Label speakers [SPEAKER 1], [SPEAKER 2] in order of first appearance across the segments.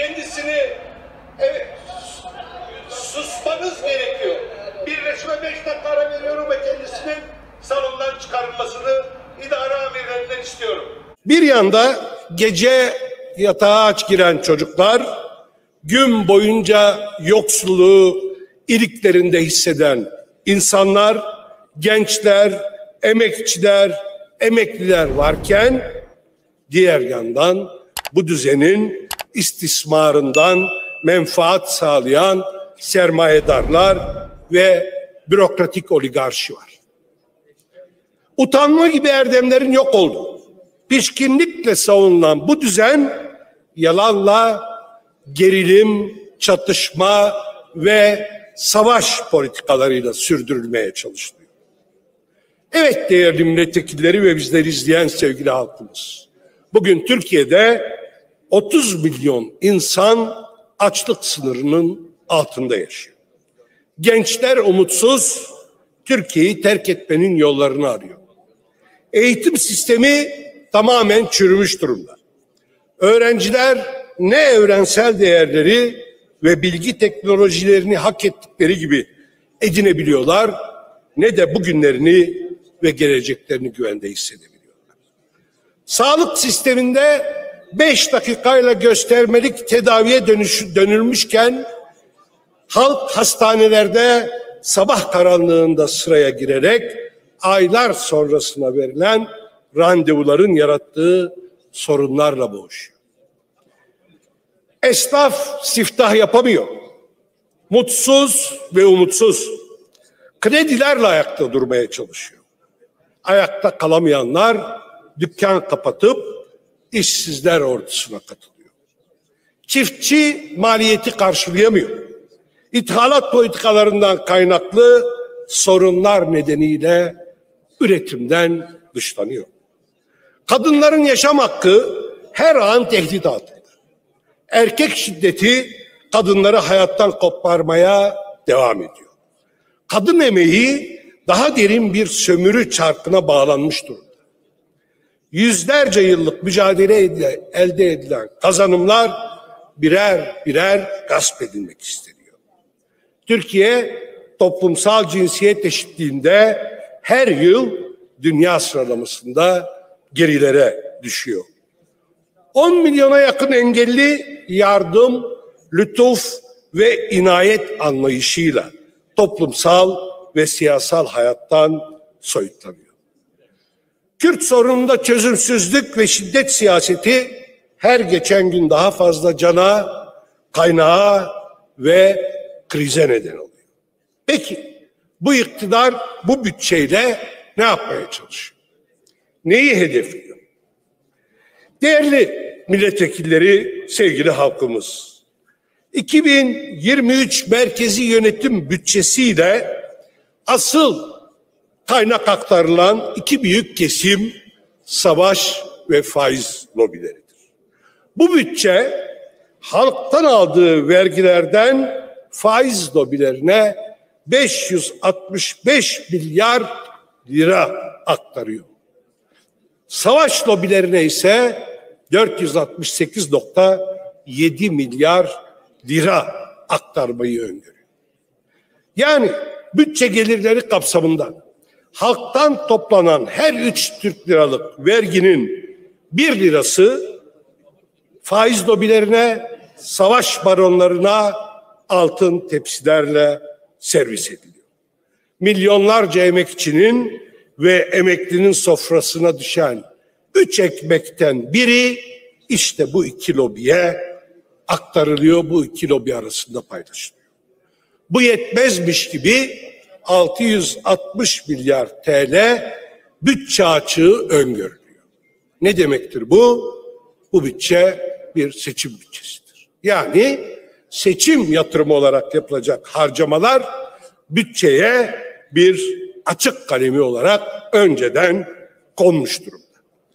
[SPEAKER 1] kendisini susmanız gerekiyor. Bir resme 5 dakika ara veriyorum ve kendisinin salondan çıkarılmasını idare amirlerinden istiyorum. Bir yanda gece yatağa aç giren çocuklar, gün boyunca yoksulluğu iliklerinde hisseden insanlar, gençler, emekçiler, emekliler varken diğer yandan bu düzenin istismarından menfaat sağlayan sermayedarlar ve bürokratik oligarşi var. Utanma gibi erdemlerin yok olduğu, pişkinlikle savunulan bu düzen yalanla gerilim, çatışma ve savaş politikalarıyla sürdürülmeye çalışılıyor. Evet değerli milletvekilleri ve bizleri izleyen sevgili halkımız, bugün Türkiye'de 30 milyon insan açlık sınırının altında yaşıyor. Gençler umutsuz, Türkiye'yi terk etmenin yollarını arıyor. Eğitim sistemi tamamen çürümüş durumda. Öğrenciler ne evrensel değerleri ve bilgi teknolojilerini hak ettikleri gibi edinebiliyorlar, ne de bugünlerini ve geleceklerini güvende hissedebiliyorlar. Sağlık sisteminde 5 dakikayla göstermelik tedaviye dönülmüşken halk hastanelerde sabah karanlığında sıraya girerek aylar sonrasına verilen randevuların yarattığı sorunlarla boğuşuyor. Esnaf siftah yapamıyor. Mutsuz ve umutsuz. Kredilerle ayakta durmaya çalışıyor. Ayakta kalamayanlar dükkan kapatıp işsizler ordusuna katılıyor. Çiftçi maliyeti karşılayamıyor. İthalat politikalarından kaynaklı sorunlar nedeniyle üretimden dışlanıyor. Kadınların yaşam hakkı her an tehdit altında. Erkek şiddeti kadınları hayattan koparmaya devam ediyor. Kadın emeği daha derin bir sömürü çarkına bağlanmış durumda. Yüzlerce yıllık mücadeleyle elde edilen kazanımlar birer birer gasp edilmek isteniyor. Türkiye toplumsal cinsiyet eşitliğinde her yıl dünya sıralamasında gerilere düşüyor. 10 milyona yakın engelli yardım, lütuf ve inayet anlayışıyla toplumsal ve siyasal hayattan soyutlanıyor. Kürt sorununda çözümsüzlük ve şiddet siyaseti her geçen gün daha fazla cana, kaynağa ve krize neden oluyor. Peki bu iktidar bu bütçeyle ne yapmaya çalışıyor? Neyi hedefliyor? Değerli milletvekilleri, sevgili halkımız, 2023 merkezi yönetim bütçesiyle asıl kaynak aktarılan iki büyük kesim savaş ve faiz lobileridir. Bu bütçe halktan aldığı vergilerden faiz lobilerine 565 milyar lira aktarıyor. Savaş lobilerine ise 468,7 milyar lira aktarmayı öngörüyor. Yani bütçe gelirleri kapsamında halktan toplanan her 3 Türk liralık verginin 1 lirası faiz lobilerine, savaş baronlarına altın tepsilerle servis ediliyor. Milyonlarca emekçinin ve emeklinin sofrasına düşen 3 ekmekten biri işte bu iki lobiye aktarılıyor, bu iki lobi arasında paylaşılıyor. Bu yetmezmiş gibi 660 milyar TL bütçe açığı öngörülüyor. Ne demektir bu? Bu bütçe bir seçim bütçesidir. Yani seçim yatırımı olarak yapılacak harcamalar bütçeye bir açık kalemi olarak önceden konmuş durumda.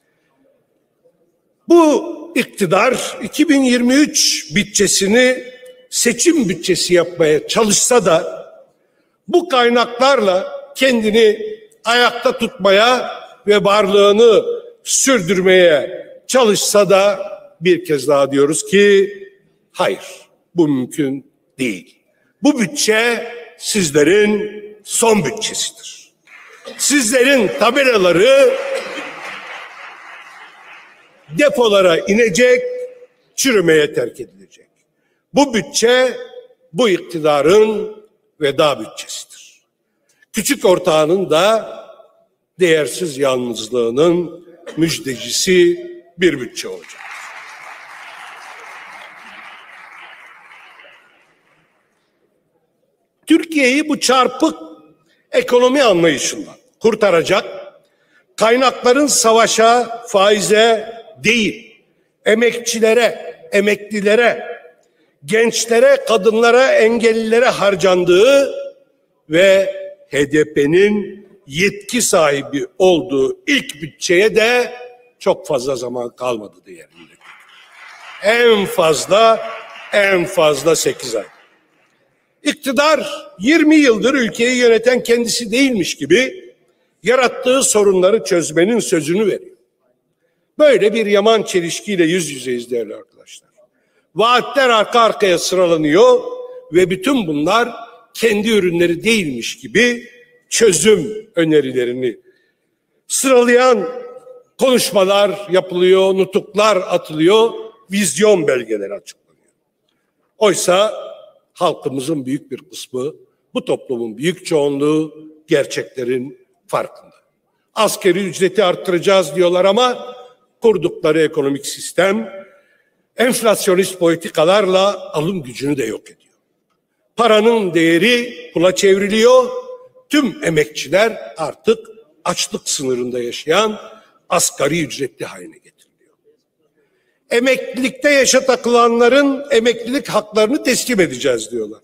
[SPEAKER 1] Bu iktidar 2023 bütçesini seçim bütçesi yapmaya çalışsa da bu kaynaklarla kendini ayakta tutmaya ve varlığını sürdürmeye çalışsa da bir kez daha diyoruz ki Hayır, bu mümkün değil. Bu bütçe sizlerin son bütçesidir. Sizlerin tabelaları depolara inecek, çürümeye terk edilecek. Bu bütçe bu iktidarın veda bütçesidir. Küçük ortağının da değersiz yalnızlığının müjdecisi bir bütçe olacak. Türkiye'yi bu çarpık ekonomi anlayışından kurtaracak, kaynakların savaşa, faize değil, emekçilere, emeklilere, gençlere, kadınlara, engellilere harcandığı ve HDP'nin yetki sahibi olduğu ilk bütçeye de çok fazla zaman kalmadı diyelim. En fazla 8 ay. İktidar 20 yıldır ülkeyi yöneten kendisi değilmiş gibi yarattığı sorunları çözmenin sözünü veriyor. Böyle bir yaman çelişkiyle yüz yüzeyiz değerli arkadaşlar. Vaatler arka arkaya sıralanıyor ve bütün bunlar kendi ürünleri değilmiş gibi çözüm önerilerini sıralayan konuşmalar yapılıyor, nutuklar atılıyor, vizyon belgeleri açıklanıyor. Oysa halkımızın büyük bir kısmı, bu toplumun büyük çoğunluğu gerçeklerin farkında. Asgari ücreti arttıracağız diyorlar ama kurdukları ekonomik sistem enflasyonist politikalarla alım gücünü de yok ediyor. Paranın değeri pula çevriliyor. Tüm emekçiler artık açlık sınırında yaşayan asgari ücretli haline getiriliyor. Emeklilikte yaşa takılanların emeklilik haklarını teslim edeceğiz diyorlar.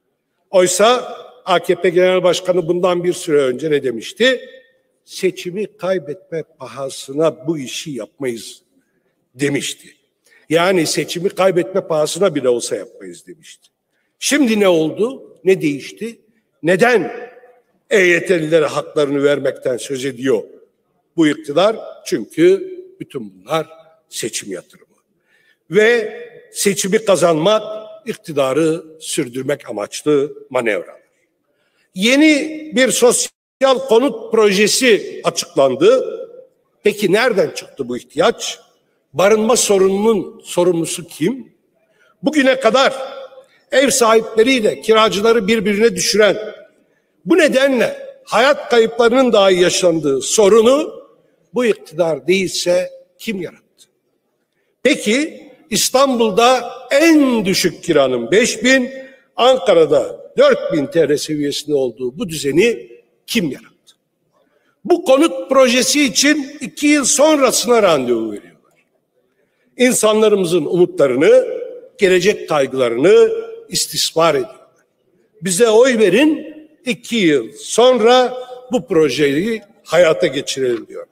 [SPEAKER 1] Oysa AKP Genel Başkanı bundan bir süre önce ne demişti? Seçimi kaybetme pahasına bu işi yapmayız demişti. Yani seçimi kaybetme pahasına bile olsa yapmayız demişti. Şimdi ne oldu? Ne değişti? Neden EYT'lilere haklarını vermekten söz ediyor bu iktidar? Çünkü bütün bunlar seçim yatırımı. Ve seçimi kazanmak, iktidarı sürdürmek amaçlı manevralar. Yeni bir sosyal konut projesi açıklandı. Peki nereden çıktı bu ihtiyaç? Barınma sorununun sorumlusu kim? Bugüne kadar ev sahipleriyle kiracıları birbirine düşüren, bu nedenle hayat kayıplarının dahi yaşandığı sorunu bu iktidar değilse kim yarattı? Peki İstanbul'da en düşük kiranın 5.000, Ankara'da 4.000 TL seviyesinde olduğu bu düzeni kim yarattı? Bu konut projesi için 2 yıl sonrasına randevu veriyorlar. İnsanlarımızın umutlarını, gelecek kaygılarını istismar ediyorlar. Bize oy verin, 2 yıl sonra bu projeyi hayata geçirelim diyorlar.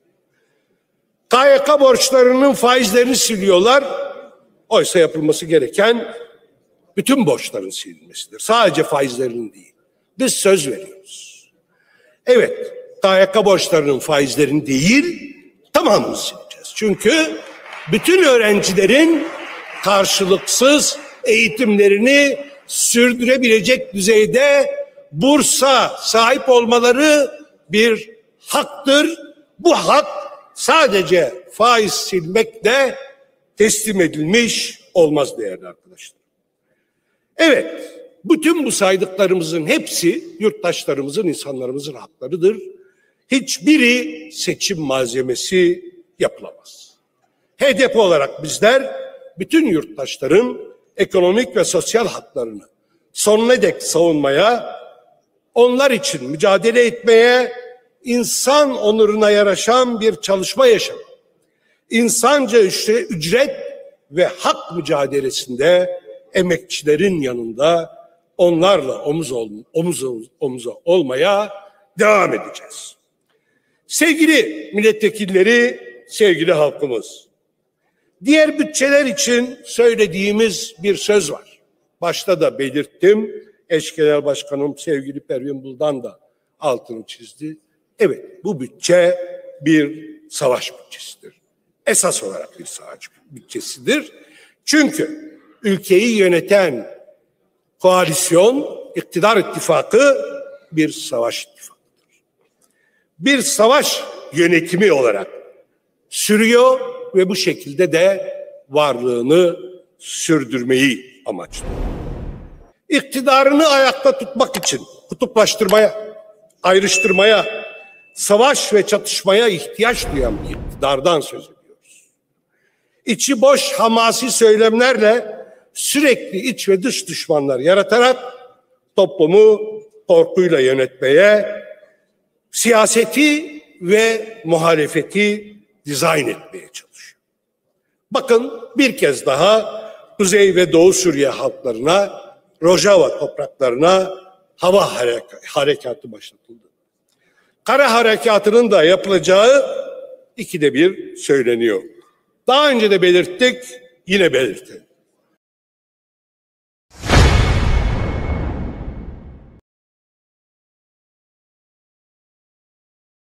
[SPEAKER 1] KYK borçlarının faizlerini siliyorlar. Oysa yapılması gereken bütün borçların silinmesidir. Sadece faizlerinin değil. Biz söz veriyoruz. Evet, KYK borçlarının faizlerini değil, tamamını sileceğiz. Çünkü bütün öğrencilerin karşılıksız eğitimlerini sürdürebilecek düzeyde bursa sahip olmaları bir haktır. Bu hak sadece faiz silmekle teslim edilmiş olmaz değerli arkadaşlar. Evet, bütün bu saydıklarımızın hepsi yurttaşlarımızın, insanlarımızın haklarıdır. Hiçbiri seçim malzemesi yapılamaz. HDP olarak bizler bütün yurttaşların ekonomik ve sosyal haklarını sonuna dek savunmaya, onlar için mücadele etmeye, insan onuruna yaraşan bir çalışma yaşamaya, insanca ücret ve hak mücadelesinde emekçilerin yanında onlarla omuza olmaya devam edeceğiz. Sevgili milletvekilleri, sevgili halkımız, diğer bütçeler için söylediğimiz bir söz var. Başta da belirttim, eş genel başkanım sevgili Pervin Buldan da altını çizdi. Evet, bu bütçe bir savaş bütçesidir. Esas olarak bir savaş bütçesidir. Çünkü ülkeyi yöneten koalisyon, iktidar ittifakı bir savaş ittifakıdır. Bir savaş yönetimi olarak sürüyor ve bu şekilde de varlığını sürdürmeyi amaçlıyor. İktidarını ayakta tutmak için kutuplaştırmaya, ayrıştırmaya, savaş ve çatışmaya ihtiyaç duyan bir iktidardan söz ediyoruz. İçi boş hamasi söylemlerle sürekli iç ve dış düşmanlar yaratarak toplumu korkuyla yönetmeye, siyaseti ve muhalefeti dizayn etmeye çalışıyor. Bakın bir kez daha Kuzey ve Doğu Suriye halklarına, Rojava topraklarına hava harekatı başlatıldı. Kara harekatının da yapılacağı 2'de 1 söyleniyor. Daha önce de belirttik, yine belirtelim.